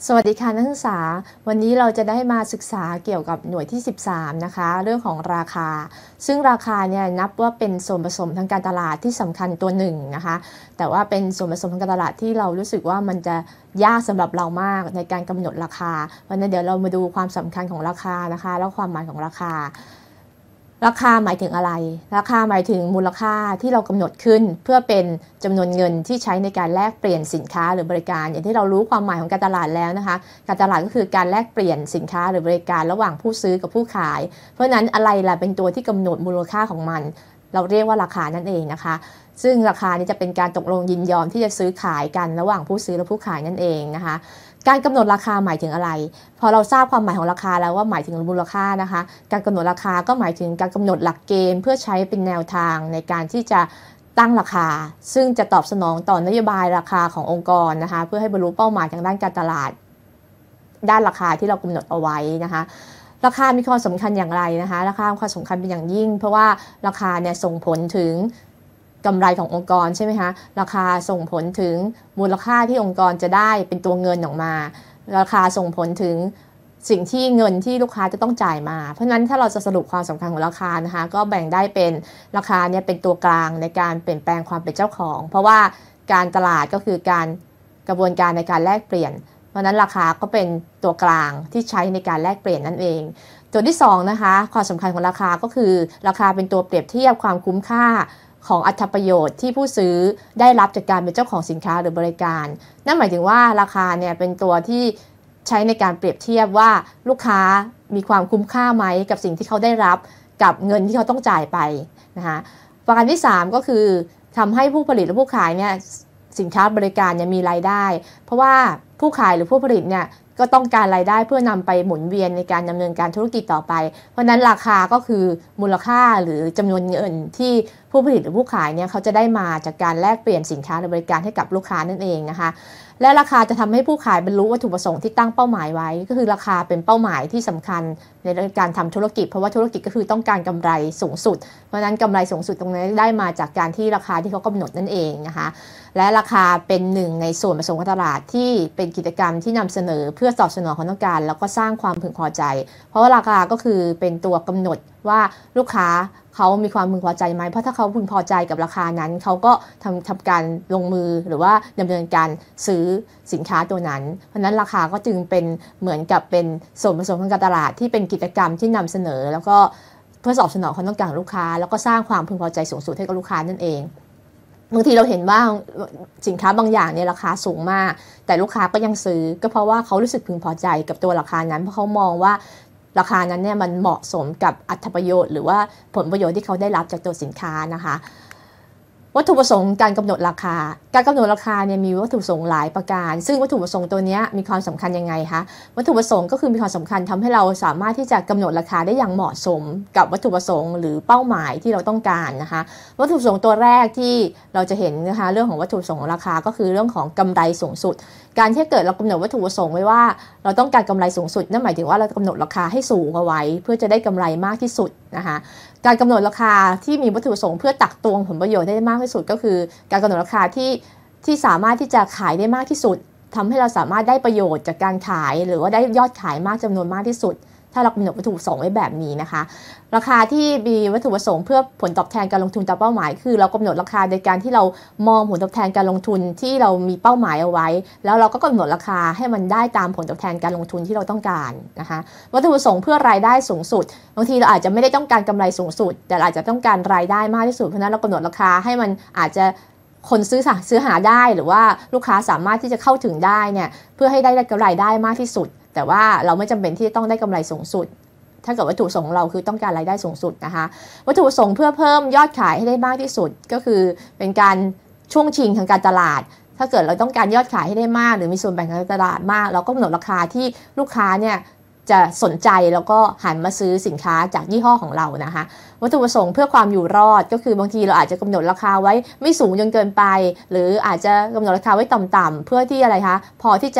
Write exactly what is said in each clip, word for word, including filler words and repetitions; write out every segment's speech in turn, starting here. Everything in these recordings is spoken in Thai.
สวัสดีค่ะนักศึกษาวันนี้เราจะได้มาศึกษาเกี่ยวกับหน่วยที่สิบสามนะคะเรื่องของราคาซึ่งราคาเนี่ยนับว่าเป็นส่วนผสมทางการตลาดที่สำคัญตัวหนึ่งนะคะแต่ว่าเป็นส่วนผสมทางการตลาดที่เรารู้สึกว่ามันจะยากสำหรับเรามากในการกำหนดราคาวันนี้เดี๋ยวเรามาดูความสำคัญของราคานะคะแล้วความหมายของราคาราคาหมายถึงอะไรราคาหมายถึงมูลค่าที่เรากำหนดขึ้นเพื่อเป็นจำนวนเงินที่ใช้ในการแลกเปลี่ยนสินค้าหรือบริการอย่างที่เรารู้ความหมายของการตลาดแล้วนะคะการตลาดก็คือการแลกเปลี่ยนสินค้าหรือบริการระหว่างผู้ซื้อกับผู้ขายเพราะฉะนั้นอะไรล่ะเป็นตัวที่กำหนดมูลค่าของมันเราเรียกว่าราคานั่นเองนะคะซึ่งราคานี้จะเป็นการตกลงยินยอมที่จะซื้อขายกันระหว่างผู้ซื้อและผู้ขายนั่นเองนะคะการกำหนดราคาหมายถึงอะไรพอเราทราบความหมายของราคาแล้วว่าหมายถึงมูลค่านะคะการกำหนดราคาก็หมายถึงการกำหนดหลักเกณฑ์เพื่อใช้เป็นแนวทางในการที่จะตั้งราคาซึ่งจะตอบสนองต่อนโยบายราคาขององค์กรนะคะเพื่อให้บรรลุเป้าหมายทางด้านการตลาดด้านราคาที่เรากำหนดเอาไว้นะคะราคามีความสำคัญอย่างไรนะคะราคามีความสำคัญเป็นอย่างยิ่งเพราะว่าราคาเนี่ยส่งผลถึงกำไรขององค์กรใช่ไหมคะราคาส่งผลถึงมูลค่าที่องค์กรจะได้เป็นตัวเงินออกมาราคาส่งผลถึงสิ่งที่เงินที่ลูกค้าจะต้องจ่ายมาเพราะฉะนั้นถ้าเราจะสรุปความสำคัญของราคานะคะก็แบ่งได้เป็นราคาเนี่ยเป็นตัวกลางในการเปลี่ยนแปลงความเป็นเจ้าของเพราะว่าการตลาดก็คือการกระบวนการในการแลกเปลี่ยนเพราะนั้นราคาก็เป็นตัวกลางที่ใช้ในการแลกเปลี่ยนนั่นเองตัวที่สองนะคะความสำคัญของราคาก็คือราคาเป็นตัวเปรียบเทียบความคุ้มค่าของอรรถประโยชน์ที่ผู้ซื้อได้รับจากการเป็นเจ้าของสินค้าหรือบริการนั่นหมายถึงว่าราคาเนี่ยเป็นตัวที่ใช้ในการเปรียบเทียบว่าลูกค้ามีความคุ้มค่าไหมกับสิ่งที่เขาได้รับกับเงินที่เขาต้องจ่ายไปนะคะประการที่สามก็คือทำให้ผู้ผลิตและผู้ขายเนี่ยสินค้าบริการเนี่ยมีรายได้เพราะว่าผู้ขายหรือผู้ผลิตเนี่ยก็ต้องการรายได้เพื่อนำไปหมุนเวียนในการดำเนินการธุรกิจต่อไปเพราะนั้นราคาก็คือมูลค่าหรือจำนวนเงินที่ผู้ผลิตหรือผู้ขายเนี่ยเขาจะได้มาจากการแลกเปลี่ยนสินค้าหรือบริการให้กับลูกค้านั่นเองนะคะและราคาจะทำให้ผู้ขายบรรลุวัตถุประสงค์ที่ตั้งเป้าหมายไว้ก็คือราคาเป็นเป้าหมายที่สำคัญในการทำธุรกิจเพราะว่าธุรกิจก็คือต้องการกำไรสูงสุดเพราะฉะนั้นกำไรสูงสุดตรงนี้ได้มาจากการที่ราคาที่เขากำหนดนั่นเองนะคะและราคาเป็นหนึ่งในส่วนผสมของตลาดที่เป็นกิจกรรมที่นำเสนอเพื่อตอบสนองความต้องการแล้วก็สร้างความพึงพอใจเพราะว่าราคาก็คือเป็นตัวกำหนดว่าลูกค้าเขามีความพึงพอใจไหมเพราะถ้าเขาพึงพอใจกับราคานั้นเขาก็ทำทำการลงมือหรือว่าดำเนินการซื้อสินค้าตัวนั้นเพราะนั้นราคาก็จึงเป็นเหมือนกับเป็นส่วนผสมทางการตลาดที่เป็นกิจกรรมที่นำเสนอแล้วก็เพื่อตอบสนองความต้องการของลูกค้าแล้วก็สร้างความพึงพอใจสูงสุดให้กับลูกค้านั่นเองบางทีเราเห็นว่าสินค้าบางอย่างเนี่ยราคาสูงมากแต่ลูกค้าก็ยังซื้อก็เพราะว่าเขารู้สึกพึงพอใจกับตัวราคานั้นเพราะเขามองว่าราคานั้นเนี่ยมันเหมาะสมกับอรรถประโยชน์หรือว่าผลประโยชน์ที่เขาได้รับจากตัวสินค้านะคะวัตถุประสงค์การกำหนดราคาการกำหนดราคาเนี่ยมีวัตถุประสงค์หลายประการซึ่งวัตถุประสงค์ตัวนี้มีความสำคัญยังไงคะวัตถุประสงค์ก็คือมีความสำคัญทำให้เราสามารถที่จะกำหนดราคาได้อย่างเหมาะสมกับวัตถุประสงค์หรือเป้าหมายที่เราต้องการนะคะวัตถุประสงค์ตัวแรกที่เราจะเห็นนะคะเรื่องของวัตถุประสงค์ของราคาก็คือเรื่องของกำไรสูงสุดการที่เกิดเรากำหนดวัตถุประสงค์ไว้ว่าเราต้องการกำไรสูงสุดนั่นหมายถึงว่าเรากำหนดราคาให้สูงเอาไว้เพื่อจะได้กำไรมากที่สุดนะคะการกำหนดราคาที่มีวัตถุประสงค์เพื่อตักตวงผลประโยชน์ได้มากที่สุดก็คือการกำหนดราคาที่ที่สามารถที่จะขายได้มากที่สุดทำให้เราสามารถได้ประโยชน์จากการขายหรือว่าได้ยอดขายมากจำนวนมากที่สุดถ้าเรากำหนดวัตถุประสงค์ไว้แบบนี้นะคะราคาที่มีวัตถุประสงค์เพื่อผลตอบแทนการลงทุนตามเป้าหมายคือเรากำหนดราคาโดยการที่เรามองผลตอบแทนการลงทุนที่เรามีเป้าหมายเอาไว้แล้วเราก็กำหนดราคาให้มันได้ตามผลตอบแทนการลงทุนที่เราต้องการนะคะวัตถุประสงค์เพื่อรายได้สูงสุดบางทีเราอาจจะไม่ได้ต้องการกำไรสูงสุดแต่อาจจะต้องการรายได้มากที่สุดเพราะฉะนั้นเรากำหนดราคาให้มันอาจจะคนซื้อซื้อหาได้หรือว่าลูกค้าสามารถที่จะเข้าถึงได้เนี่ยเพื่อให้ได้กำไรได้มากที่สุดแต่ว่าเราไม่จำเป็นที่จะต้องได้กำไรสูงสุดถ้าเกิดวัตถุประสงค์ของเราคือต้องการรายได้สูงสุดนะคะวัตถุประสงค์เพื่อเพิ่มยอดขายให้ได้มากที่สุดก็คือเป็นการช่วงชิงทางการตลาดถ้าเกิดเราต้องการยอดขายให้ได้มากหรือมีส่วนแบ่งทางการตลาดมากเราก็กำหนดราคาที่ลูกค้าเนี่ยจะสนใจแล้วก็หันมาซื้อสินค้าจากยี่ห้อของเรานะคะวัตถุประสงค์เพื่อความอยู่รอดก็คือบางทีเราอาจจะกำหนดราคาไว้ไม่สูงจนเกินไปหรืออาจจะกำหนดราคาไว้ต่ำๆเพื่อที่อะไรคะพอที่จะ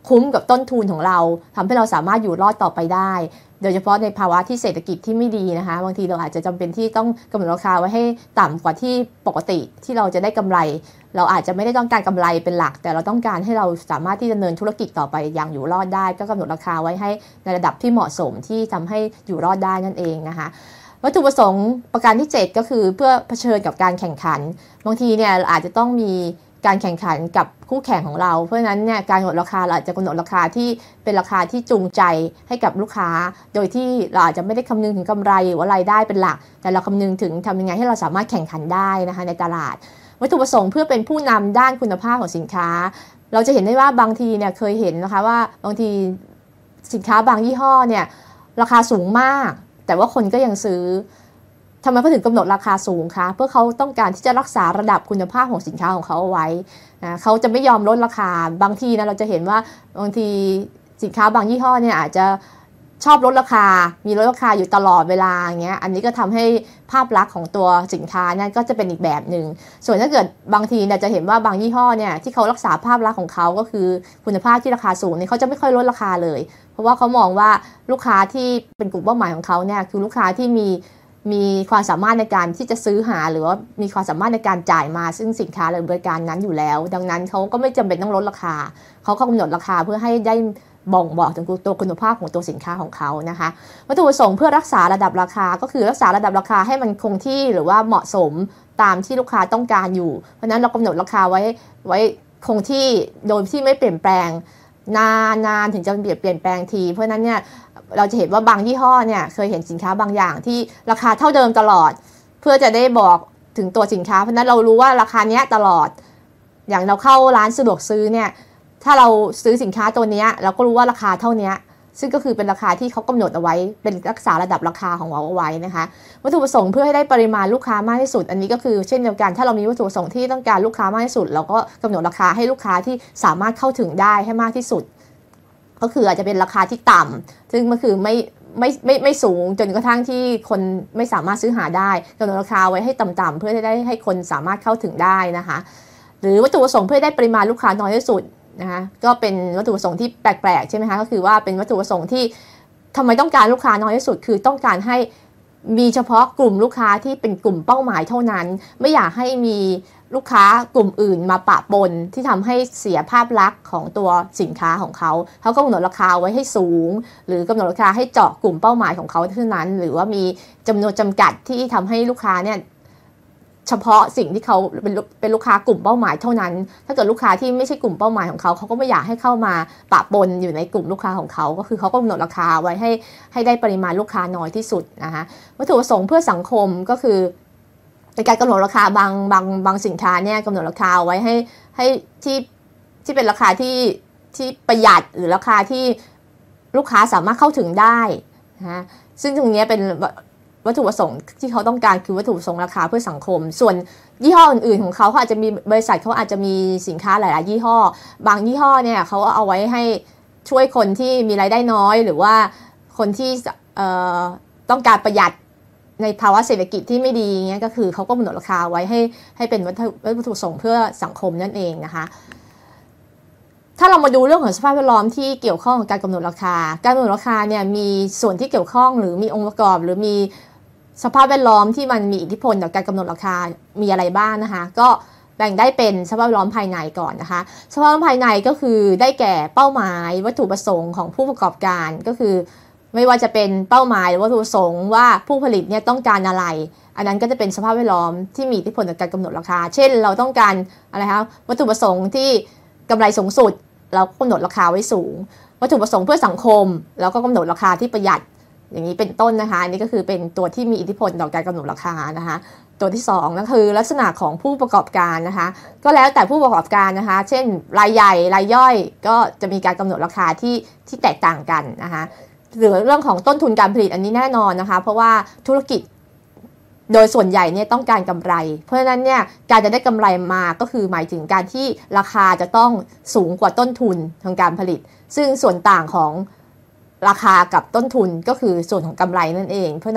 คุ้มกับต้นทุนของเราทำให้เราสามารถอยู่รอดต่อไปได้โดยเฉพาะในภาวะที่เศรษฐกิจที่ไม่ดีนะคะบางทีเราอาจจะจำเป็นที่ต้องกำหนดราคาไว้ให้ต่ำกว่าที่ปกติที่เราจะได้กำไรเราอาจจะไม่ได้ต้องการกำไรเป็นหลักแต่เราต้องการให้เราสามารถที่จะดำเนินธุรกิจต่อไปอย่างอยู่รอดได้ก็กำหนดราคาไว้ให้ในระดับที่เหมาะสมที่ทำให้อยู่รอดได้นั่นเองนะคะวัตถุประสงค์ประการที่เจ็ดก็คือเพื่อเผชิญกับการแข่งขันบางทีเนี่ยอาจจะต้องมีการแข่งขันกับคู่แข่งของเราเพราะฉะนั้นเนี่ยการกำหนดราคาเราอาจจะกำหนดราคาที่เป็นราคาที่จูงใจให้กับลูกค้าโดยที่เราอาจจะไม่ได้คำนึงถึงกำไรหรือว่ารายได้เป็นหลักแต่เราคำนึงถึงทำยังไงให้เราสามารถแข่งขันได้นะคะในตลาดวัตถุประสงค์เพื่อเป็นผู้นำด้านคุณภาพของสินค้าเราจะเห็นได้ว่าบางทีเนี่ยเคยเห็นนะคะว่าบางทีสินค้าบางยี่ห้อเนี่ยราคาสูงมากแต่ว่าคนก็ยังซื้อทำไมเขาถึงกำหนดราคาสูงคะเพื่อเขาต้องการที่จะรักษาระดับคุณภาพของสินค้าของเขาเอาไว้นะเขาจะไม่ยอมลดราคาบางทีนะเราจะเห็นว่าบางทีสินค้าบางยี่ห้อเนี่ยอาจจะชอบลดราคามีลดราคาอยู่ตลอดเวลาอย่างเงี้ยอันนี้ก็ทำให้ภาพลักษณ์ของตัวสินค้าเนี่ยก็จะเป็นอีกแบบหนึ่งส่วนถ้าเกิดบางทีเนี่ยจะเห็นว่าบางยี่ห้อเนี่ยที่เขารักษาภาพลักษณ์ของเขาก็คือคุณภาพที่ราคาสูงเนี่ยเขาจะไม่ค่อยลดราคาเลยเพราะว่าเขามองว่าลูกค้าที่เป็นกลุ่มเป้าหมายของเขาเนี่ยคือลูกค้าที่มีมีความสามารถในการที่จะซื้อหาหรือว่ามีความสามารถในการจ่ายมาซึ่งสินค้าหรือบริการนั้นอยู่แล้วดังนั้นเขาก็ไม่จำเป็นต้องลดราคาเขากำหนดราคาเพื่อให้ได้บ่งบอกถึงตัวคุณภาพของตัวสินค้าของเขานะคะวัตถุประสงค์เพื่อรักษาระดับราคาก็คือรักษาระดับราคาให้มันคงที่หรือว่าเหมาะสมตามที่ลูกค้าต้องการอยู่เพราะนั้นเรากำหนดราคาไว้ไว้คงที่โดยที่ไม่เปลี่ยนแปลงนานๆถึงจะเปลี่ยนเปลี่ยนแปลงทีเพราะนั้นเนี่ยเราจะเห็นว่าบางยี่ห้อเนี่ยเคยเห็นสินค้าบางอย่างที่ราคาเท่าเดิมตลอดเพื่อจะได้บอกถึงตัวสินค้าเพราะนั้นเรารู้ว่าราคาเนี้ยตลอดอย่างเราเข้าร้านสะดวกซื้อเนี่ยถ้าเราซื้อสินค้าตัวนี้เราก็รู้ว่าราคาเท่านี้ซึ่งก็คือเป็นราคาที่เขากำหนดเอาไว้เป็นรักษาระดับราคาของเราเอาไว้นะคะวัตถุประสงค์เพื่อให้ได้ปริมาณลูกค้ามากที่สุดอันนี้ก็คือเช่นเดียวกันถ้าเรามีวัตถุประสงค์ที่ต้องการลูกค้ามากที่สุดเราก็กำหนดราคาให้ลูกค้าที่สามารถเข้าถึงได้ให้มากที่สุดก็คืออาจจะเป็นราคาที่ต่ำซึ่งก็คือไม่ไม่ไม่ไม่สูงจนกระทั่งที่คนไม่สามารถซื้อหาได้กำหนดราคาไว้ให้ต่ำๆเพื่อจะได้ให้คนสามารถเข้าถึงได้นะคะหรือวัตถุประสงค์เพื่อได้ปริมาณลูกค้าน้อยที่สุดนะคะก็เป็นวัตถุประสงค์ที่แปลกๆใช่ไหมคะก็คือว่าเป็นวัตถุประสงค์ที่ทำไมต้องการลูกค้าน้อยที่สุดคือต้องการให้มีเฉพาะกลุ่มลูกค้าที่เป็นกลุ่มเป้าหมายเท่านั้นไม่อยากให้มีลูกค้ากลุ่มอื่นมาปะปนที่ทำให้เสียภาพลักษณ์ของตัวสินค้าของเขาเขาก็กำหนดราคาไว้ให้สูงหรือกำหนดราคาให้เจาะกลุ่มเป้าหมายของเขาเท่านั้นหรือว่ามีจำนวนจำกัดที่ทำให้ลูกค้าเนี่ยเฉพาะสิ่งที่เขาเป็นเป็นลูกค้ากลุ่มเป้าหมายเท่านั้นถ้าเกิดลูกค้าที่ไม่ใช่กลุ่มเป้าหมายของเขาเขาก็ไม่อยากให้เข้ามาปะปนอยู่ในกลุ่มลูกค้าของเขาก็คือเขาก็กำหนดราคาไว้ให้ให้ได้ปริมาณลูกค้าน้อยที่สุดนะคะวัตถุประสงค์เพื่อสังคมก็คือในการกำหนดราคาบางบางบางสินค้าเนี่ยกำหนดราคาไว้ให้ให้ที่ที่เป็นราคาที่ที่ประหยัดหรือราคาที่ลูกค้าสามารถเข้าถึงได้นะซึ่งตรงนี้เป็นวัตถุประสงค์ที่เขาต้องการคือวัตถุประสงค์ราคาเพื่อสังคมส่วนยี่ห้ออื่นๆของเขาเขาอาจจะมีบริษัทเขาอาจจะมีสินค้าหลายๆยี่ห้อบางยี่ห้อเนี่ยเขาเอาไว้ให้ช่วยคนที่มีรายได้น้อยหรือว่าคนที่ต้องการประหยัดในภาวะเศรษฐกิจที่ไม่ดีเงี้ยก็คือเขาก็กำหนดราคาไว้ให้ให้เป็นวัตถุวัตถุประสงค์เพื่อสังคมนั่นเองนะคะถ้าเรามาดูเรื่องของสภาพแวดล้อมที่เกี่ยวข้องกับการกำหนดราคาการกำหนดราคาเนี่ยมีส่วนที่เกี่ยวข้องหรือมีองค์ประกอบหรือมีสภาพแวดล้อมที่มันมีอิทธิพลต่อการกำหนดราคามีอะไรบ้างนะคะก็แบ่งได้เป็นสภาพแวดล้อมภายในก่อนนะคะสภาพแวดล้อมภายในก็คือได้แก่เป้าหมายวัตถุประสงค์ของผู้ประกอบการก็คือไม่ว่าจะเป็นเป้าหมายหรือวัตถุประสงค์ว่าผู้ผลิตเนี่ยต้องการอะไรอันนั้นก็จะเป็นสภาพแวดล้อมที่มีอิทธิพลต่อการกำหนดราคาเช่นเราต้องการอะไรคะวัตถุประสงค์ที่กำไรสูงสุดเราก็กำหนดราคาไว้สูงวัตถุประสงค์เพื่อสังคมเราก็กำหนดราคาที่ประหยัดอย่างนี้เป็นต้นนะคะอันนี้ก็คือเป็นตัวที่มีอิทธิพลต่อการกำหนดราคานะคะตัวที่สองก็คือลักษณะของผู้ประกอบการนะคะก็แล้วแต่ผู้ประกอบการนะคะเช่นรายใหญ่รายย่อยก็จะมีการกำหนดราคาที่ที่แตกต่างกันนะคะหรือเรื่องของต้นทุนการผลิตอันนี้แน่นอนนะคะเพราะว่าธุรกิจโดยส่วนใหญ่เนี่ยต้องการกำไรเพราะฉะนั้นเนี่ยการจะได้กำไรมาก็คือหมายถึงการที่ราคาจะต้องสูงกว่าต้นทุนทางการผลิตซึ่งส่วนต่างของราคากับต้นทุนก็คือส่วนของกำไรนั่นเองเพราะฉะนั้น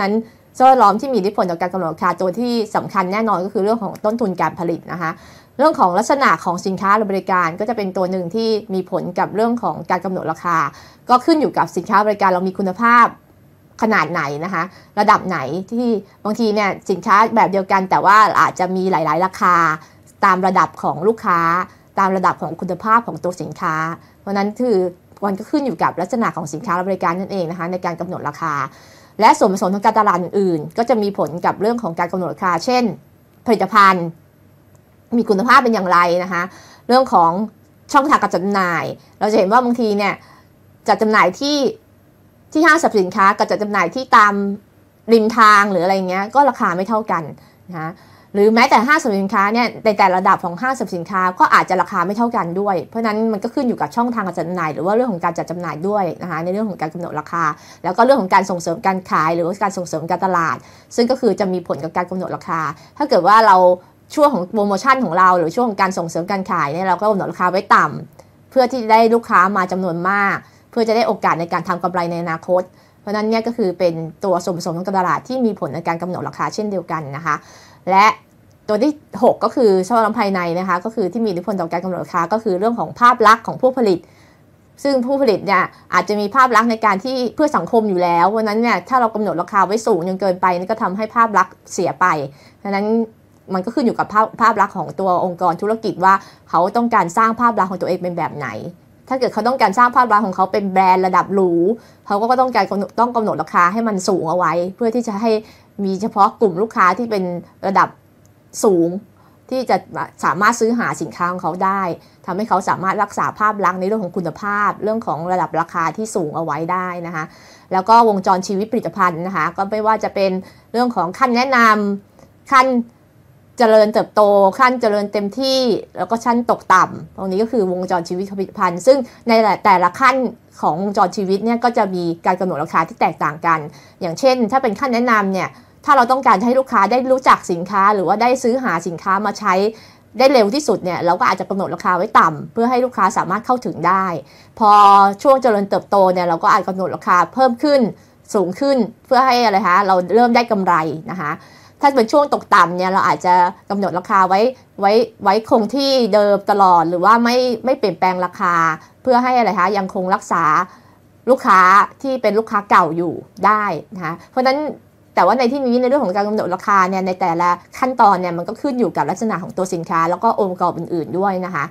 สภาพแวดล้อมที่มีอิทธิพลต่อการกำหนดราคาตัวที่สำคัญแน่นอนก็คือเรื่องของต้นทุนการผลิตนะคะเรื่องของลักษณะของสินค้าหรือบริการก็จะเป็นตัวหนึ่งที่มีผลกับเรื่องของการกำหนดราคาก็ขึ้นอยู่กับสินค้าบริการเรามีคุณภาพขนาดไหนนะคะระดับไหนที่บางทีเนี่ยสินค้าแบบเดียวกันแต่ว่าอาจจะมีหลายๆราคาตามระดับของลูกค้าตามระดับของคุณภาพของตัวสินค้าเพราะนั้นคือมันก็ขึ้นอยู่กับลักษณะของสินค้าและบริการนั่นเองนะคะในการกำหนดราคาและส่วนผสมทางการตลาดอื่นๆก็จะมีผลกับเรื่องของการกำหนดราคาเช่นผลิตภัณฑ์มีคุณภาพเป็นอย่างไรนะคะเรื่องของช่องทางการจำหน่ายเราจะเห็นว่าบางทีเนี่ยจัดจำหน่ายที่ที่ห้างสรรพสินค้ากับจัดจำหน่ายที่ตามริมทางหรืออะไรเงี้ยก็ราคาไม่เท่ากันนะหรือแม้แต่ห้างสรรพสินค้าเนี่ยในแต่ระดับของห้างสรรพสินค้าก็อาจจะราคาไม่เท่ากันด้วยเพราะนั้นมันก็ขึ้นอยู่กับช่องทางการจำหน่ายหรือว่าเรื่องของการจัดจำหน่ายด้วยนะคะในเรื่องของการกำหนดราคาแล้วก็เรื่องของการส่งเสริมการขายหรือว่าการส่งเสริมการตลาดซึ่งก็คือจะมีผลกับการกำหนดราคาถ้าเกิดว่าเราช่วงของโปรโมชั่นของเราหรือช่วงของการส่งเสริมการขายเนี่ยเราก็กำหนดราคาไว้ต่ำเพื่อที่จะได้ลูกค้ามาจำนวนมากเพื่อจะได้โอกาสในการทำกำไรในอนาคตเพราะนั้นเนี่ยก็คือเป็นตัวส่วนผสมทางการตลาดที่มีผลในการกำหนดราคาเช่นเดียวกันนะคะและตัวที่หกก็คือสภาพแวดล้อมภายในนะคะก็คือที่มีอิทธิพลต่อการกำหนดราคาก็คือเรื่องของภาพลักษณ์ของผู้ผลิตซึ่งผู้ผลิตเนี่ยอาจจะมีภาพลักษณ์ในการที่เพื่อสังคมอยู่แล้วเพราะนั้นเนี่ยถ้าเรากำหนดราคาไว้สูงจนเกินไปนี่ก็ทำให้ภาพลักษณ์เสียไปเพราะนั้นมันก็ขึ้นอยู่กับภาพภาพลักษณ์ของตัวองค์กรธุรกิจว่าเขาต้องการสร้างภาพลักษณ์ของตัวเองเป็นแบบไหนถ้าเกิดเขาต้องการสร้างภาพลักษณ์ของเขาเป็นแบรนด์ระดับหรูเขาก็ต้องการต้องกำหนดราคาให้มันสูงเอาไว้เพื่อที่จะให้มีเฉพาะกลุ่มลูกค้าที่เป็นระดับสูงที่จะสามารถซื้อหาสินค้าของเขาได้ทำให้เขาสามารถรักษาภาพลักษณ์ในเรื่องของคุณภาพเรื่องของระดับราคาที่สูงเอาไว้ได้นะคะแล้วก็วงจรชีวิตผลิตภัณฑ์นะคะก็ไม่ว่าจะเป็นเรื่องของขั้นแนะนำขั้นเจริญเติบโตขั้นเจริญเต็มที่แล้วก็ชั้นตกต่ำตรงนี้ก็คือวงจรชีวิตผลิตภัณฑ์ซึ่งในแต่ละขั้นของวงจรชีวิตเนี่ยก็จะมีการกำหนดราคาที่แตกต่างกันอย่างเช่นถ้าเป็นขั้นแนะนำเนี่ยถ้าเราต้องการให้ลูกค้าได้รู้จักสินค้าหรือว่าได้ซื้อหาสินค้ามาใช้ได้เร็วที่สุดเนี่ยเราก็อาจจะกำหนดราคาไว้ต่ำเพื่อให้ลูกค้าสามารถเข้าถึงได้พอช่วงเจริญเติบโตเนี่ยเราก็อาจกำหนดราคาเพิ่มขึ้นสูงขึ้นเพื่อให้อะไรคะเราเริ่มได้กำไรนะคะถ้าเป็นช่วงตกต่ำเนี่ยเราอาจจะกำหนดราคาไว้ไว้ไว้คงที่เดิมตลอดหรือว่าไม่ไม่เปลี่ยนแปลงราคาเพื่อให้อะไรคะยังคงรักษาลูกค้าที่เป็นลูกค้าเก่าอยู่ได้นะคะเพราะฉะนั้นแต่ว่าในที่นี้ในเรื่องของการกำหนดราคาเนี่ยในแต่ละขั้นตอนเนี่ยมันก็ขึ้นอยู่กับลักษณะของตัวสินค้าแล้วก็องค์ประกอบอื่นๆด้วยนะคะ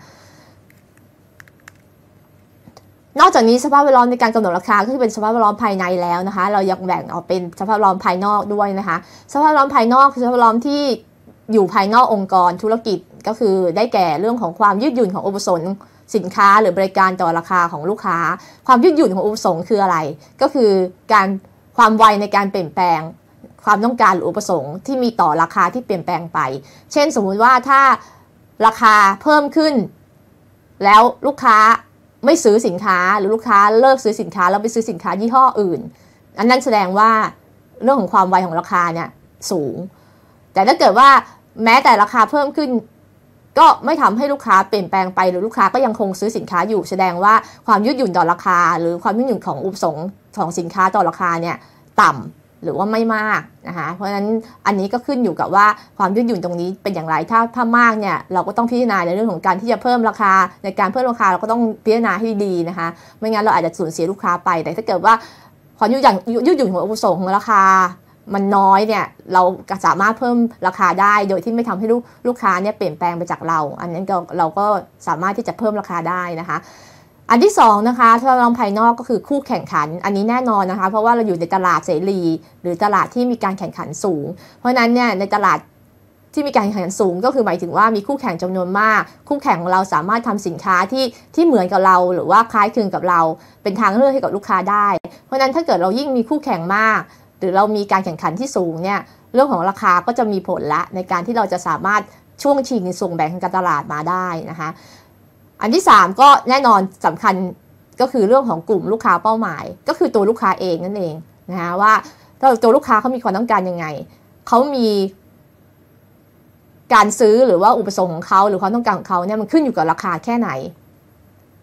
นอกจากนี้สภาพแวดล้อมในการกำหนดราคาก็คือเป็นสภาพแวดล้อมภายในแล้วนะคะเรายังแบ่งออกเป็นสภาพแวดล้อมภายนอกด้วยนะคะสภาพแวดล้อมภายนอกคือสภาพแวดล้อมที่อยู่ภายนอกองค์กรธุรกิจก็คือได้แก่เรื่องของความยืดหยุ่นของอุปสงค์สินค้าหรือบริการต่อราคาของลูกค้าความยืดหยุ่นของอุปสงค์คืออะไรก็คือการความไวในการเปลี่ยนแปลงความต้องการหรืออุปสงค์ที่มีต่อราคาที่เปลี่ยนแปลงไปเช่นสมมุติว่าถ้าราคาเพิ่มขึ้นแล้วลูกค้าไม่ซื้อสินค้าหรือลูกค้าเลิกซื้อสินค้าแล้วไปซื้อสินค้ายี่ห้ออื่นอันนั้นแสดงว่าเรื่องของความไวของราคาเนี่ยสูงแต่ถ้าเกิดว่าแม้แต่ราคาเพิ่มขึ้นก็ไม่ทำให้ลูกค้าเปลี่ยนแปลงไปหรือลูกค้าก็ยังคงซื้อสินค้าอยู่แสดงว่าความยืดหยุ่นต่อราคาหรือความยืดหยุ่นของอุปสงค์ของสินค้าต่อราคาเนี่ยต่ำหรือว่าไม่มากนะคะเพราะฉะนั้นอันนี้ก็ขึ้นอยู่กับว่าความยืดหยุ่นตรงนี้เป็นอย่างไรถ้าถ้ามากเนี่ยเราก็ต้องพิจารณาในเรื่องของการที่จะเพิ่มราคาในการเพิ่มราคาเราก็ต้องพิจารณาให้ดีนะคะไม่งั้นเราอาจจะสูญเสียลูกค้าไปแต่ถ้าเกิดว่าความยืดหยุ่นยืดหยุ่นของอุปสงค์ของราคามันน้อยเนี่ยเราสามารถเพิ่มราคาได้โดยที่ไม่ทำให้ลูกลูกค้าเนี่ยเปลี่ยนแปลงไปจากเราอันนั้นเราเราก็สามารถที่จะเพิ่มราคาได้นะคะอันที่สองนะคะถ้าเราลองภายนอกก็คือคู่แข่งขันอันนี้แน่นอนนะคะเพราะว่าเราอยู่ในตลาดเสรีหรือตลาดที่มีการแข่งขันสูงเพราะนั้นเนี่ยในตลาดที่มีการแข่งขันสูงก็คือหมายถึงว่ามีคู่แข่งจำนวนมากคู่แข่งของเราสามารถทำสินค้าที่ที่เหมือนกับเราหรือว่าคล้ายคลึงกับเราเป็นทางเลือกให้กับลูกค้าได้เพราะนั้นถ้าเกิดเรายิ่งมีคู่แข่งมากหรือเรามีการแข่งขันที่สูงเนี่ยเรื่องของราคาก็จะมีผลละในการที่เราจะสามารถช่วงชิงในส่วนแบ่งของการตลาดมาได้นะคะอันที่สามก็แน่นอนสำคัญก็คือเรื่องของกลุ่มลูกค้าเป้าหมายก็คือตัวลูกค้าเองนั่นเองนะคะว่าตัวลูกค้าเขามีความต้องการยังไงเขามีการซื้อหรือว่าอุปสงค์ของเขาหรือความต้องการของเขาเนี่ยมันขึ้นอยู่กับราคาแค่ไหน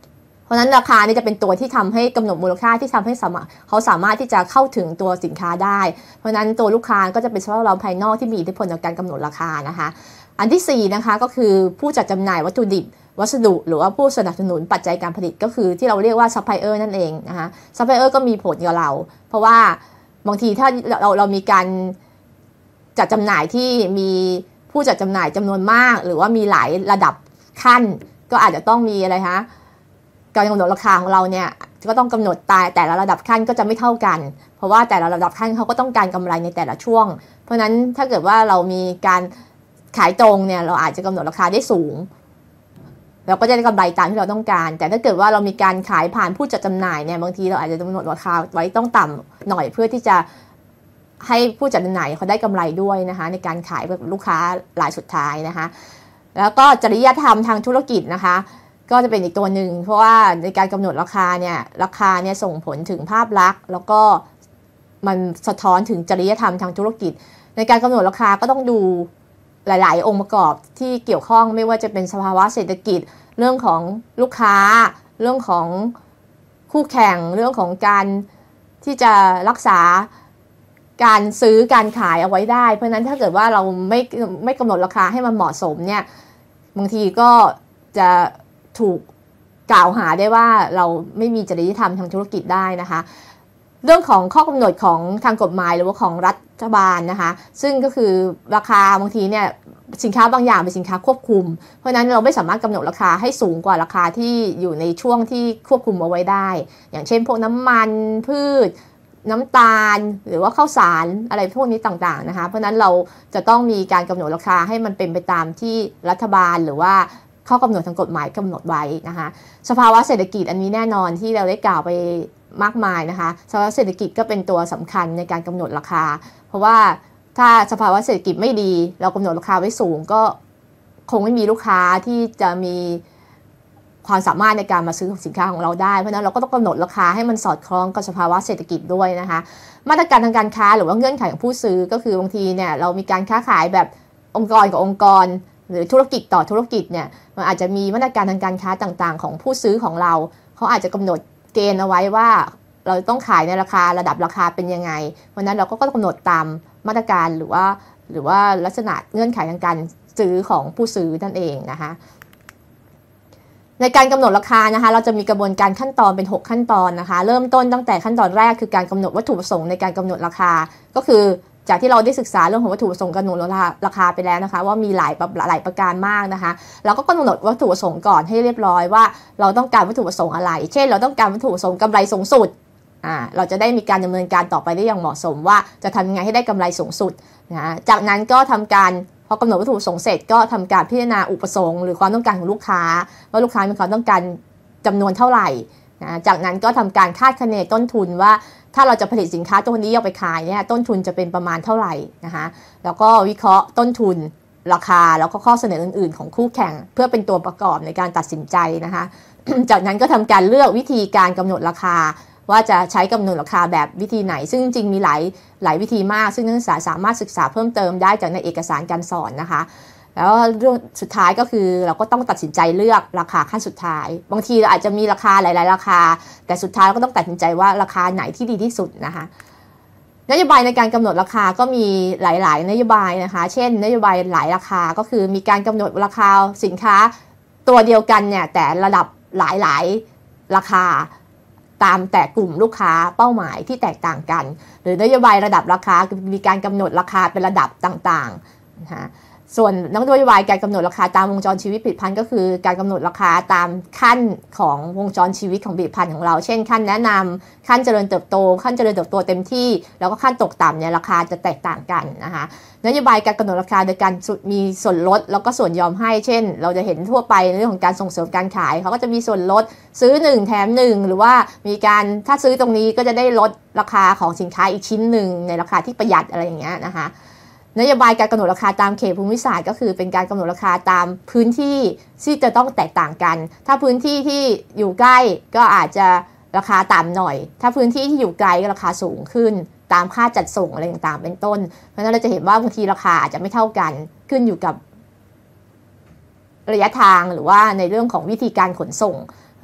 เพราะฉะนั้นราคานี่จะเป็นตัวที่ทำให้กำหนดมูลค่าที่ทำให้สามารถเขาสามารถที่จะเข้าถึงตัวสินค้าได้เพราะฉะนั้นตัวลูกค้าก็จะเป็นสภาพแวดล้อมภายนอกที่มีอิทธิพลต่อการกำหนดราคานะคะอันที่สี่นะคะก็คือผู้จัดจำหน่ายวัตถุดิบวัสดุหรือว่าผู้สนับสนุนปัจจัยการผลิตก็คือที่เราเรียกว่าซัพพลายเออร์นั่นเองนะคะซัพพลายเออร์ก็มีผลกับเราเพราะว่าบางทีถ้าเราเรามีการจัดจำหน่ายที่มีผู้จัดจำหน่ายจำนวนมากหรือว่ามีหลายระดับขั้นก็อาจจะต้องมีอะไรคะการกำหนดราคาของเราเนี่ยก็ต้องกำหนดตายแต่ละระดับขั้นก็จะไม่เท่ากันเพราะว่าแต่ละระดับขั้นเขาก็ต้องการกำไรในแต่ละช่วงเพราะฉะนั้นถ้าเกิดว่าเรามีการขายตรงเนี่ยเราอาจจะกำหนดราคาได้สูงเราก็จะได้กำไรตามที่เราต้องการแต่ถ้าเกิดว่าเรามีการขายผ่านผู้จัดจำหน่ายเนี่ยบางทีเราอาจจะกำหนดราคาไว้ต้องต่ำหน่อยเพื่อที่จะให้ผู้จัดจำหน่ายเขาได้กำไรด้วยนะคะในการขายกับลูกค้ารายสุดท้ายนะคะแล้วก็จริยธรรมทางธุรกิจนะคะก็จะเป็นอีกตัวหนึ่งเพราะว่าในการกำหนดราคาเนี่ยราคาเนี่ยส่งผลถึงภาพลักษณ์แล้วก็มันสะท้อนถึงจริยธรรมทางธุรกิจในการกำหนดราคาก็ต้องดูหลายๆองค์ประกอบที่เกี่ยวข้องไม่ว่าจะเป็นสภาวะเศรษฐกิจเรื่องของลูกค้าเรื่องของคู่แข่งเรื่องของการที่จะรักษาการซื้อการขายเอาไว้ได้เพราะฉะนั้นถ้าเกิดว่าเราไม่ไม่กำหนดราคาให้มันเหมาะสมเนี่ยบางทีก็จะถูกกล่าวหาได้ว่าเราไม่มีจริยธรรมทางธุรกิจได้นะคะเรื่องของข้อกำหนดของทางกฎหมายหรือว่าของรัฐบาลนะคะซึ่งก็คือราคาบางทีเนี่ยสินค้าบางอย่างเป็นสินค้าควบคุมเพราะฉะนั้นเราไม่สามารถกำหนดราคาให้สูงกว่าราคาที่อยู่ในช่วงที่ควบคุมเอาไว้ได้อย่างเช่นพวกน้ำมันพืชน้ำตาลหรือว่าข้าวสารอะไรพวกนี้ต่างๆนะคะเพราะฉะนั้นเราจะต้องมีการกำหนดราคาให้มันเป็นไปตามที่รัฐบาลหรือว่าข้อกำหนดทางกฎหมายกำหนดไว้นะคะสภาวะเศรษฐกิจอันนี้แน่นอนที่เราได้กล่าวไปมากมายนะคะสภาวะเศรษฐกิจก็เป็นตัวสำคัญในการกำหนดราคาเพราะว่าถ้าสภาวะเศรษฐกิจไม่ดีเรากำหนดราคาไว้สูงก็คงไม่มีลูกค้าที่จะมีความสามารถในการมาซื้อสินค้าของเราได้เพราะนั้นเราก็ต้องกำหนดราคาให้มันสอดคล้องกับสภาวะเศรษฐกิจด้วยนะคะมาตรการทางการค้าหรือว่าเงื่อนไขของผู้ซื้อก็คือบางทีเนี่ยเรามีการค้าขายแบบองค์กรกับองค์กรหรือธุรกิจต่อธุรกิจเนี่ยมันอาจจะมีมาตรการทางการค้าต่างๆของผู้ซื้อของเราเขาอาจจะกำหนดเกณฑ์เอาไว้ว่าเราต้องขายในราคาระดับราคาเป็นยังไงเพราะนั้นเราก็กำหนดตามมาตรการหรือว่าหรือว่าลักษณะเงื่อนไขทางการซื้อของผู้ซื้อนั่นเองนะคะในการกำหนดราคานะคะเราจะมีกระบวนการขั้นตอนเป็นหกขั้นตอนนะคะเริ่มต้นตั้งแต่ขั้นตอนแรกคือการกำหนดวัตถุประสงค์ในการกำหนดราคาก็คือจากที่เราได้ศึกษาเรื่องของวัตถุประสงค์การกำหนดราคาไปแล้วนะคะว่ามีหลายหลายประการมากนะคะเราก็กำหนดวัตถุประสงค์ก่อนให้เรียบร้อยว่าเราต้องการวัตถุประสงค์อะไรเช่นเราต้องการวัตถุประสงค์กำไรสูงสุดอ่าเราจะได้มีการดำเนินการต่อไปได้อย่างเหมาะสมว่าจะทำยังไงให้ได้กำไรสูงสุดนะจากนั้นก็ทำการพอกำหนดวัตถุประสงค์เสร็จก็ทำการพิจารณาอุปสงค์หรือความต้องการของลูกค้าว่าลูกค้ามีความต้องการจำนวนเท่าไหร่นะจากนั้นก็ทำการคาดคะเนต้นทุนว่าถ้าเราจะผลิตสินค้าตัวนี้เอาไปขายเนี่ยต้นทุนจะเป็นประมาณเท่าไหร่นะคะแล้วก็วิเคราะห์ต้นทุนราคาแล้วก็ข้อเสนออื่นๆของคู่แข่งเพื่อเป็นตัวประกอบในการตัดสินใจนะคะ จากนั้นก็ทำการเลือกวิธีการกำหนดราคาว่าจะใช้กำหนดราคาแบบวิธีไหนซึ่งจริงๆมีหลายหลายวิธีมากซึ่งนักศึกษาสามารถศึกษาเพิ่มเติมได้จากในเอกสารการสอนนะคะแล้วเรื่องสุดท้ายก็คือเราก็ต้องตัดสินใจเลือกราคาขั้นสุดท้ายบางทีเราอาจจะมีราคาหลายๆราคาแต่สุดท้ายเราก็ต้องตัดสินใจว่าราคาไหนที่ดีที่สุดนะคะนโยบายในการกำหนดราคาก็มีหลายๆนโยบายนะคะเช่นนโยบายหลายราคาก็คือมีการกำหนดราคาสินค้าตัวเดียวกันเนี่ยแต่ระดับหลายๆราคาตามแต่กลุ่มลูกค้าเป้าหมายที่แตกต่างกันหรือนโยบายระดับราคามีการกำหนดราคาเป็นระดับต่างๆนะคะส่วนนโยบายการกำหนดราคาตามวงจรชีวิตผลิตภัณฑ์ก็คือการกำหนดราคาตามขั้นของวงจรชีวิตของผลิตภัณฑ์ของเราเช่นขั้นแนะนำขั้นเจริญเติบโตขั้นเจริญเติบโตเต็มที่แล้วก็ขั้นตกต่ำเนี่ยราคาจะแตกต่างกันนะคะนโยบายการกำหนดราคาโดยการมีส่วนลดแล้วก็ส่วนยอมให้เช่นเราจะเห็นทั่วไปในเรื่องของการส่งเสริมการขายเขาก็จะมีส่วนลดซื้อหนึ่งแถมหนึ่งหรือว่ามีการถ้าซื้อตรงนี้ก็จะได้ลดราคาของสินค้าอีกชิ้นหนึ่งในราคาที่ประหยัดอะไรอย่างเงี้ยนะคะนโยบายการกำหนดราคาตามเขตภูมิศาสตร์ก็คือเป็นการกำหนดราคาตามพื้นที่ที่จะต้องแตกต่างกันถ้าพื้นที่ที่อยู่ใกล้ก็อาจจะราคาต่ำหน่อยถ้าพื้นที่ที่อยู่ไกลก็ราคาสูงขึ้นตามค่าจัดส่งอะไรต่างๆเป็นต้นเพราะฉะนั้นเราจะเห็นว่าบางทีราคาอาจจะไม่เท่ากันขึ้นอยู่กับระยะทางหรือว่าในเรื่องของวิธีการขนส่งเพ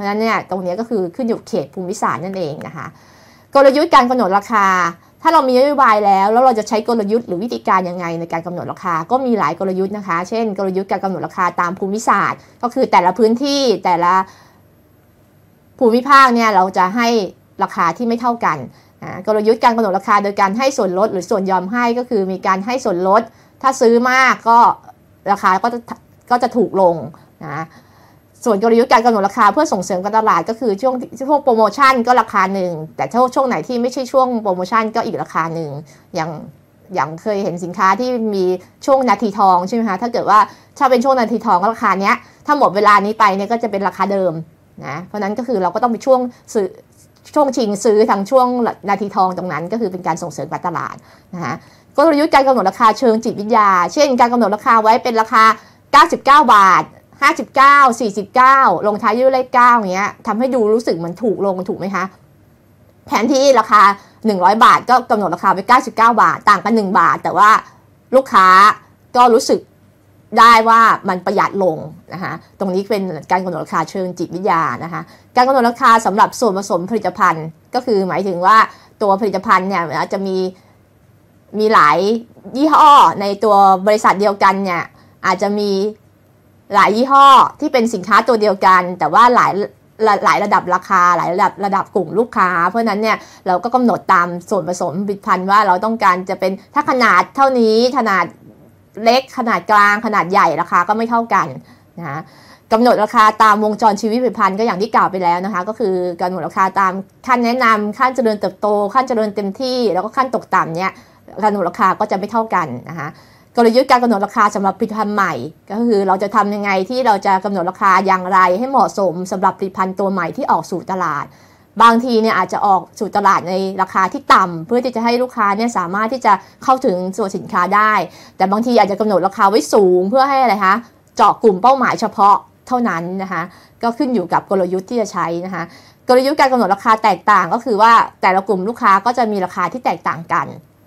ราะฉะนั้นเนี่ยตรงนี้ก็คือขึ้นอยู่เขตภูมิศาสตร์นั่นเองนะคะกลยุทธ์การกำหนดราคาถ้าเรามีนโยบายแล้วแล้วเราจะใช้กลยุทธ์หรือวิธีการยังไงในการกำหนดราคาก็มีหลายกลยุทธ์นะคะเช่นกลยุทธ์การกำหนดราคาตามภูมิศาสตร์ก็คือแต่ละพื้นที่แต่ละภูมิภาคเนี่ยเราจะให้ราคาที่ไม่เท่ากันกลยุทธ์การกำหนดราคาโดยการให้ส่วนลดหรือส่วนยอมให้ก็คือมีการให้ส่วนลดถ้าซื้อมากก็ราคาก็จะก็จะถูกลงนะส่วนกลยุทธ์การกำหนดราคาเพื่อส่งเสริมการตลาดก็คือช่วงช่วงโปรโมชั่นก็ราคาหนึ่งแต่ถ้าช่วงไหนที่ไม่ใช่ช่วงโปรโมชั่นก็อีกราคาหนึ่งอย่างอย่างเคยเห็นสินค้าที่มีช่วงนาทีทองใช่ไหมคะถ้าเกิดว่าถ้าเป็นช่วงนาทีทองราคาเนี้ยถ้าหมดเวลานี้ไปเนี่ยก็จะเป็นราคาเดิมนะเพราะนั้นก็คือเราก็ต้องไปช่วงซื้อช่วงชิงซื้อทางช่วงนาทีทองตรงนั้นก็คือเป็นการส่งเสริมการตลาดนะคะกลยุทธ์การกำหนดราคาเชิงจิตวิทยาเช่นการกำหนดราคาไว้เป็นราคาเก้าสิบเก้าบาทห้าสิบเก้า สี่สิบเก้าลงท้ายด้วยเลขเก้าอย่างเงี้ยทำให้ดูรู้สึกเหมือนถูกลงถูกไหมคะแทนที่ราคาหนึ่งร้อยบาทก็กำหนดราคาไว้เก้าสิบเก้าบาทต่างกันหนึ่งบาทแต่ว่าลูกค้าก็รู้สึกได้ว่ามันประหยัดลงนะคะตรงนี้เป็นการกำหนดราคาเชิงจิตวิทยานะคะการกำหนดราคาสำหรับส่วนผสมผลิตภัณฑ์ก็คือหมายถึงว่าตัวผลิตภัณฑ์เนี่ยอาจจะมีมีหลายยี่ห้อในตัวบริษัทเดียวกันเนี่ยอาจจะมีหลายยี่ห้อที่เป็นสินค้าตัวเดียวกันแต่ว่าหลายหลายระดับราคาหลายระดับระดับกลุ่มลูกค้าเพราะนั้นเนี่ยเราก็กำหนดตามส่วนผสมผลิตภัณฑ์ว่าเราต้องการจะเป็นถ้าขนาดเท่านี้ขนาดเล็กขนาดกลางขนาดใหญ่ราคาก็ไม่เท่ากันนะกำหนดราคาตามวงจรชีวิตผลิตภัณฑ์ก็อย่างที่กล่าวไปแล้วนะคะก็คือกำหนดราคาตามขั้นแนะนำขั้นเจริญเติบโตขั้นเจริญเต็มที่แล้วก็ขั้นตกต่ำเนี่ยการกำหนดราคาก็จะไม่เท่ากันนะคะกลยุทธ์การกำหนดราคาสำหรับผลิตภัณฑ์ใหม่ก็คือเราจะทำยังไงที่เราจะกำหนดราคาอย่างไรให้เหมาะสมสำหรับผลิตภัณฑ์ตัวใหม่ที่ออกสู่ตลาดบางทีเนี่ยอาจจะออกสู่ตลาดในราคาที่ต่ำเพื่อที่จะให้ลูกค้าเนี่ยสามารถที่จะเข้าถึงตัวสินค้าได้แต่บางทีอาจจะกำหนดราคาไว้สูงเพื่อให้อะไรคะเจาะกลุ่มเป้าหมายเฉพาะเท่านั้นนะคะก็ขึ้นอยู่กับกลยุทธ์ที่จะใช้นะคะกลยุทธ์การกำหนดราคาแตกต่างก็คือว่าแต่ละกลุ่มลูกค้าก็จะมีราคาที่แตกต่างกัน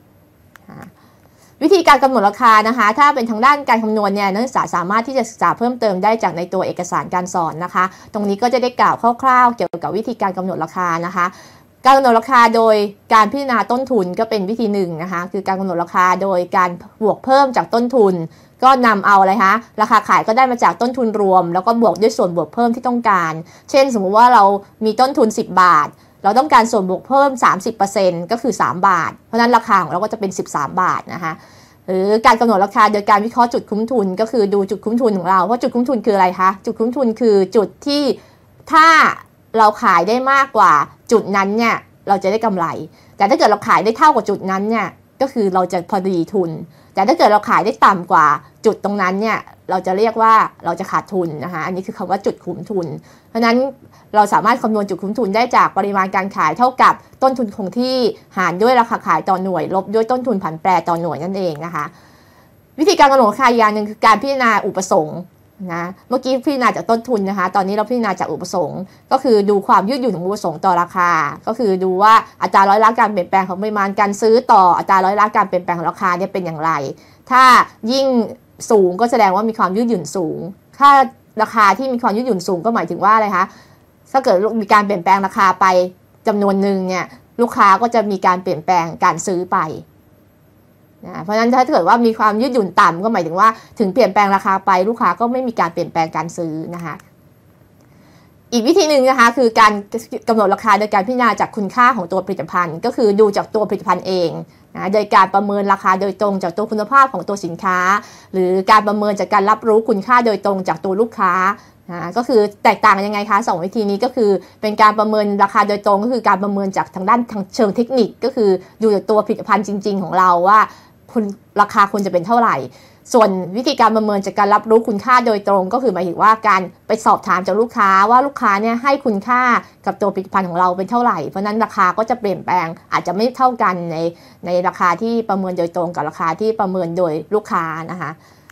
วิธีการกำหนดราคานะคะถ้าเป็นทางด้านการคำนวณเนี่ยนักศึกษาสามารถที่จะศึกษาเพิ่มเติมได้จากในตัวเอกสารการสอนนะคะตรงนี้ก็จะได้กล่าวคร่าวๆเกี่ยวกับวิธีการกำหนดราคานะคะการกำหนดราคาโดยการพิจารณาต้นทุนก็เป็นวิธีหนึ่งนะคะคือการกำหนดราคาโดยการบวกเพิ่มจากต้นทุนก็นำเอาอะไรคะราคาขายก็ได้มาจากต้นทุนรวมแล้วก็บวกด้วยส่วนบวกเพิ่มที่ต้องการเช่นสมมุติว่าเรามีต้นทุนสิบบาทเราต้องการส่วนบวกเพิ่ม สามสิบเปอร์เซ็นต์ ก็คือสามบาทเพราะนั้นราคาของเราก็จะเป็นสิบสามบาทนะคะหรือการกำหนดราคาโดยการวิเคราะห์จุดคุ้มทุนก็คือดูจุดคุ้มทุนของเราว่าจุดคุ้มทุนคืออะไรคะจุดคุ้มทุนคือจุดที่ถ้าเราขายได้มากกว่าจุดนั้นเนี่ยเราจะได้กำไรแต่ถ้าเกิดเราขายได้เท่ากับจุดนั้นเนี่ยก็คือเราจะพอดีทุนแต่ถ้าเกิดเราขายได้ต่ำกว่าจุดตรงนั้นเนี่ยเราจะเรียกว่าเราจะขาดทุนนะคะอันนี้คือคำว่าจุดคุ้มทุนเพราะฉะนั้นเราสามารถคำนวณจุดคุ้มทุนได้จากปริมาณการขายเท่ากับต้นทุนคงที่หารด้วยราคาขายต่อหน่วยลบด้วยต้นทุนผันแปรต่อหน่วยนั่นเองนะคะวิธีการกำหนดราคาอย่างหนึ่งคือการพิจารณาอุปสงค์นะเมื่อกี้พิจารณาจากต้นทุนนะคะตอนนี้เราพิจารณาจากอุปสงค์ก็คือดูความยืดหยุ่นของอุปสงค์ต่อราคาก็คือดูว่าอัตราร้อยละการเปลี่ยนแปลงของปริมาณการซื้อต่ออัตราร้อยละการเปลี่ยนแปลงของราคาเนี่ยเป็นอย่างไรถ้ายิ่งสูงก็แสดงว่ามีความยืดหยุ่นสูงถ้าราคาที่มีความยืดหยุ่นสูงก็หมายถึงว่าอะไรคะถ้าเกิดมีการเปลี่ยนแปลงราคาไปจำนวนหนึ่งเนี่ยลูกค้าก็จะมีการเปลี่ยนแปลงการซื้อไปนะเพราะฉะนั้นถ้าเกิดว่ามีความยืดหยุ่นต่ำก็หมายถึงว่าถึงเปลี่ยนแปลงราคาไปลูกค้าก็ไม่มีการเปลี่ยนแปลงการซื้อนะคะอีกวิธีหนึ่งนะคะคือการกำหนดราคาโดยการพิจารณาจากคุณค่าของตัวผลิตภัณฑ์ก็คือดูจากตัวผลิตภัณฑ์เองนะโดยการประเมินราคาโดยตรงจากตัวคุณภาพของตัวสินค้าหรือการประเมินจากการรับรู้คุณค่าโดยตรงจากตัวลูกค้านะก็คือแตกต่างกันยังไงคะสองวิธีนี้ก็คือเป็นการประเมินราคาโดยตรงก็คือการประเมินจากทางด้านทางเชิงเทคนิคก็คือดูจากตัวผลิตภัณฑ์จริงๆของเราว่าคุณราคาควรจะเป็นเท่าไหร่ส่วนวิธีการประเมินจากการรับรู้คุณค่าโดยตรงก็คือหมายถึงว่าการไปสอบถามจากลูกค้าว่าลูกค้าเนี่ยให้คุณค่ากับตัวผลิตภัณฑ์ของเราเป็นเท่าไหร่เพราะนั้นราคาก็จะเปลี่ยนแปลงอาจจะไม่เท่ากันในในราคาที่ประเมินโดยตรงกับราคาที่ประเมินโดยลูกค้านะคะ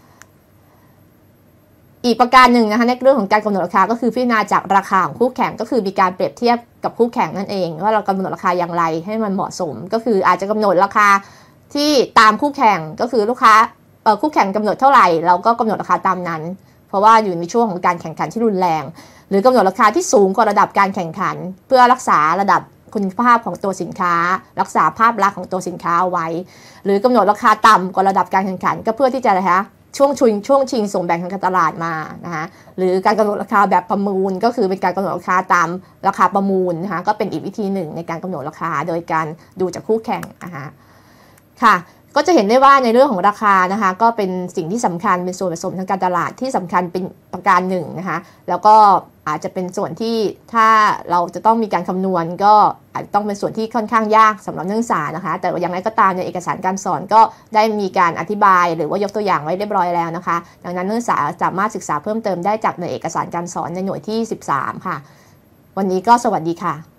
อีกประการหนึ่งนะคะในเรื่องของการกำหนดราคาก็คือพิจารณาจากราคาของคู่แข่งก็คือมีการเปรียบเทียบกับคู่แข่งนั่นเองว่าเรากำหนดราคาอย่างไรให้มันเหมาะสมก็คืออาจจะกำหนดราคาที่ตามคู่แข่งก็คือลูกค้าคู่แข่งกำหนดเท่าไหร่เราก็กำหนดราคาตามนั้นเพราะว่าอยู่ในช่วงของการแข่งขันที่รุนแรงรือกำหนดราคาที่สูงกว่าระดับการแข่งขันเพื่อรักษาระดับคุณภาพของตัวสินค้ารักษาภาพลักษณ์ของตัวสินค้าเอาไว้หรือกำหนดราคาต่ำกว่าระดับการแข่งขันก็เพื่อที่จะนะคะช่วงชิงช่วงชิงส่งแบ่งทางการตลาดมานะคะหรือการกำหนดราคาแบบประมูลก็คือเป็นการกำหนดราคาตามราคาประมูลนะคะก็เป็นอีกวิธีหนึ่งในการกำหนดราคาโดยการดูจากคู่แข่งนะคะค่ะก็จะเห็นได้ว่าในเรื่องของราคานะคะก็เป็นสิ่งที่สำคัญเป็นส่วนผสมทางการตลาดที่สำคัญเป็นประการหนึ่งนะคะแล้วก็อาจจะเป็นส่วนที่ถ้าเราจะต้องมีการคำนวณก็อาจจะต้องเป็นส่วนที่ค่อนข้างยากสำหรับนักศึกษานะคะแต่อย่างไรก็ตามในเอกสารการสอนก็ได้มีการอธิบายหรือว่ายกตัวอย่างไว้เรียบร้อยแล้วนะคะดังนั้นนักศึกษาสามารถศึกษาเพิ่มเติมได้จากในเอกสารการสอนในหน่วยที่สิบสามค่ะวันนี้ก็สวัสดีค่ะ